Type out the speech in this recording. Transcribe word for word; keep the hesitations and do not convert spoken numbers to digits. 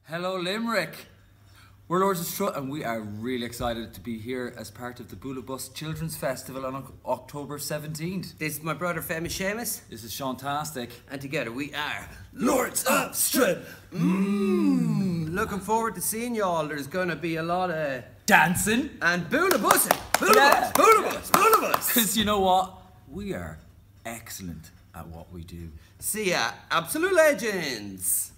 Hello Limerick! We're Lords of Strut and we are really excited to be here as part of the Bualadh Children's Festival on October seventeenth. This is my brother Femi Seamus. This is fantastic. And together we are Lords of Strut. Mmm. Looking forward to seeing y'all. There's gonna be a lot of dancing and Bualadh-bussing. Bualadh-bus, yeah. Bualadh-bus, Bualadh-bus. Because you know what? We are excellent at what we do. See ya, absolute legends.